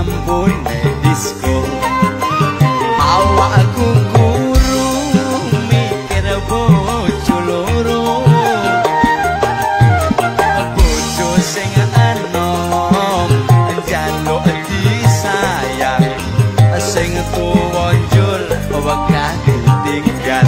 lampune disko awakku guru mikir bojo loro bojo sing enom njaluk disayang sing tuwa njur wegah ditinggal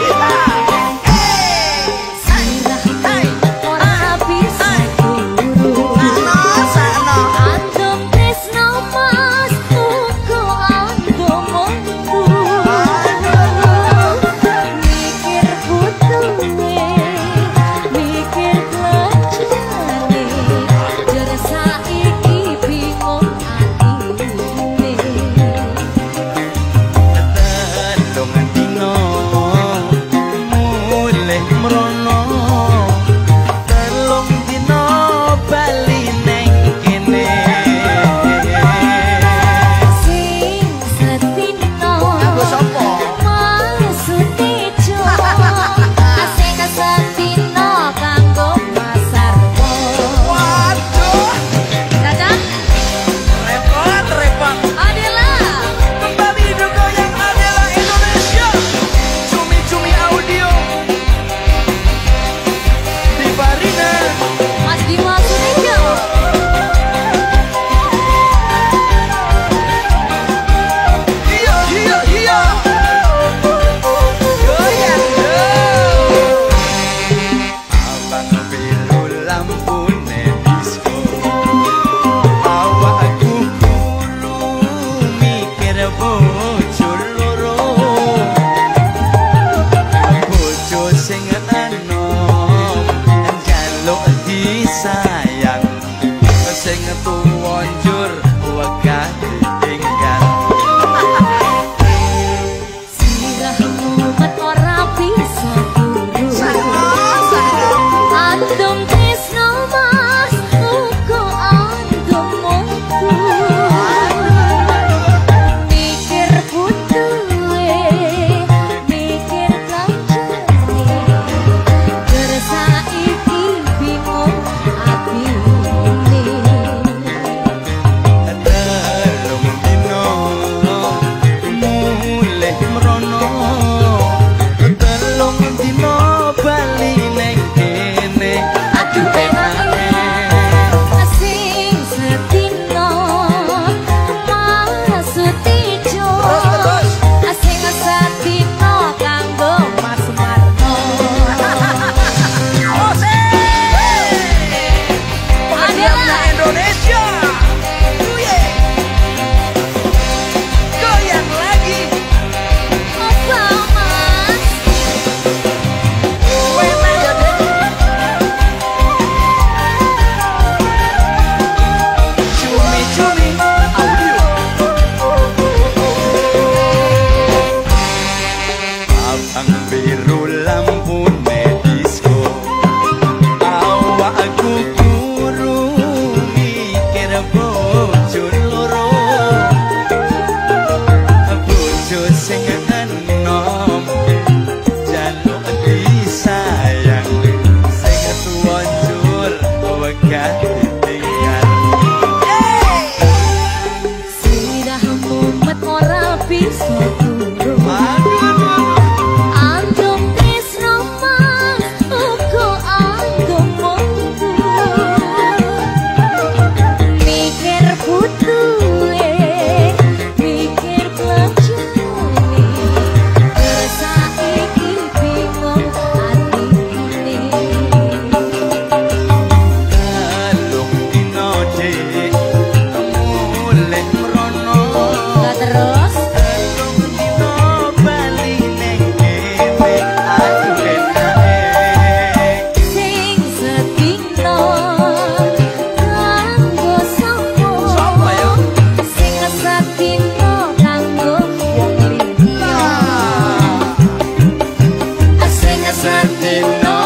sayang sing tuwa njur wegah ditinggal sirahmu met ora bisa turu andum tresno mas uga andum mungku mikir putuwe mikir kancane gersa iki bingung biru lampune disko awakku guru mikir bojo loro bojo sing enom jaluk disayang sing tuwa njur wegah ditinggal sirahmu met ora bisa turu Santino